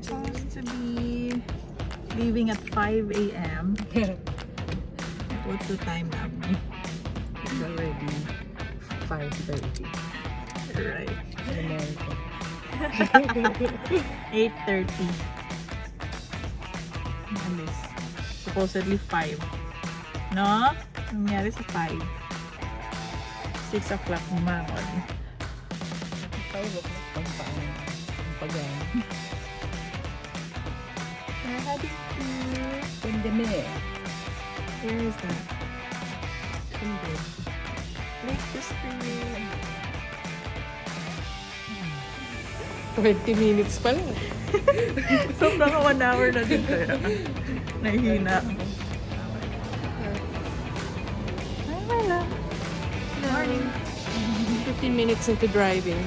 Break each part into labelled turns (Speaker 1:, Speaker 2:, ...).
Speaker 1: supposed to be leaving at 5 a.m. What's the time now?
Speaker 2: It's already 5:30.
Speaker 1: Right.
Speaker 2: In America.
Speaker 1: 8:30. Alis. Supposedly 5. No? Nangyari sa 5. 6 o'clock umangon.
Speaker 2: 5 o'clock pang paano. Ang pagaan.
Speaker 1: We're heading to...
Speaker 2: Pandemic.
Speaker 1: Where is that? Lake District.
Speaker 2: 20 minutes pa lang.
Speaker 1: So, baka 1 hour na din kaya. Nahihina. Ay, wala.
Speaker 2: Morning. 15 minutes into driving.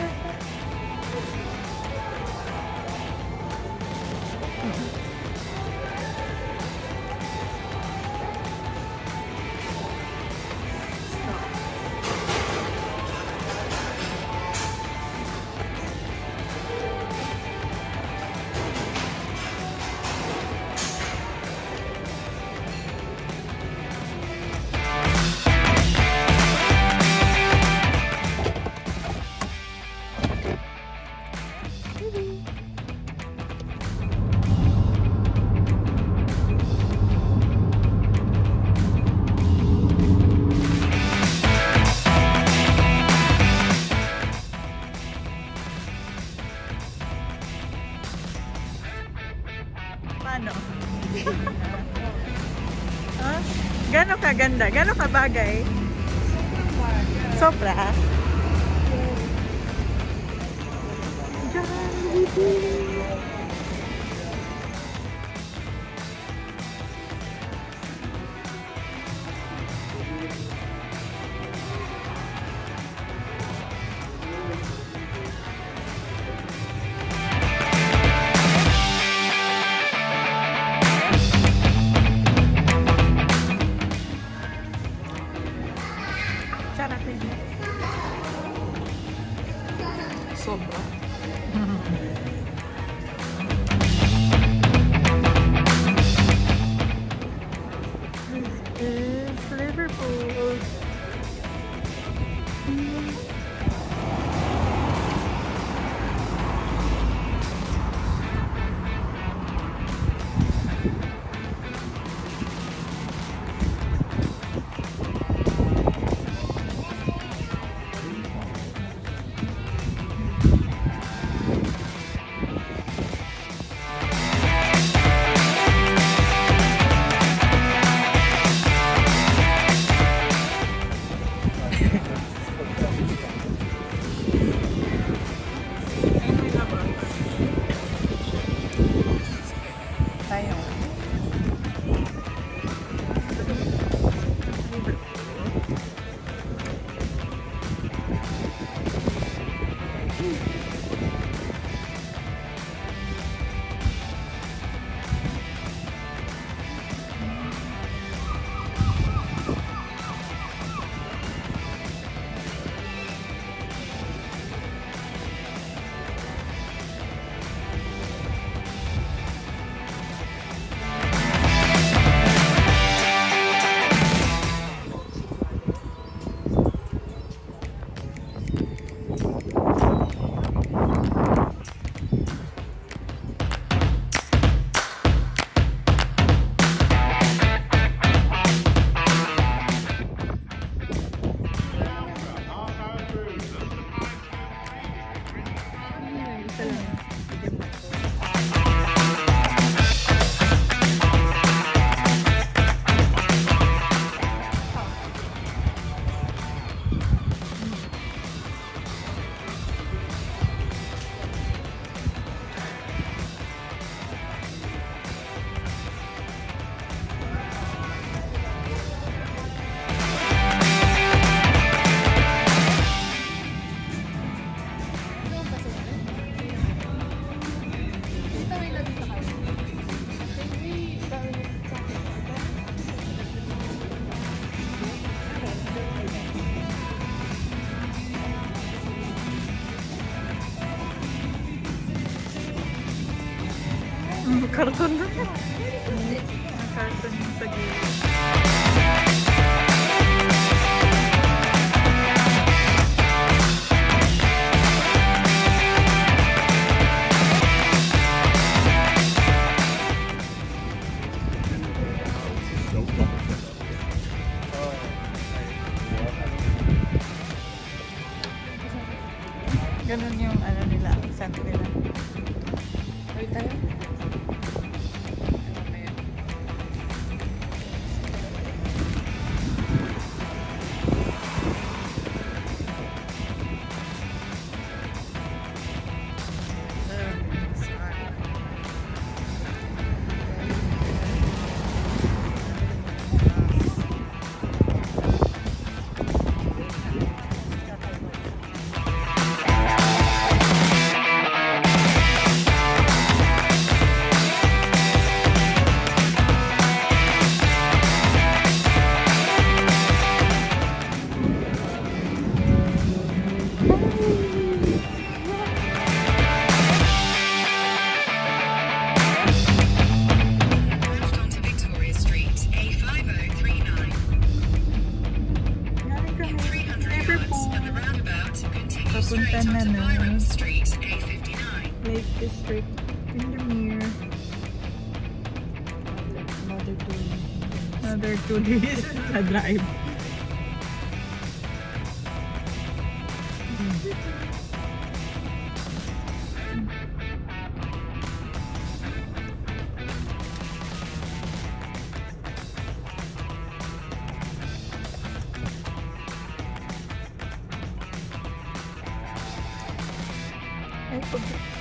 Speaker 1: Paano? Huh? Gano'ng kaganda? Gano'ng kabagay? Sobra? Jollibee!
Speaker 2: Sobra.
Speaker 1: This is Liverpool.
Speaker 2: Karton na.
Speaker 1: Karton yung sa gilid. Ganun yung ano nila, accent nila.
Speaker 2: Wait tayo.
Speaker 1: Papunta na ng Lake District, Windermere. Another 2 days na drive.
Speaker 2: Ay,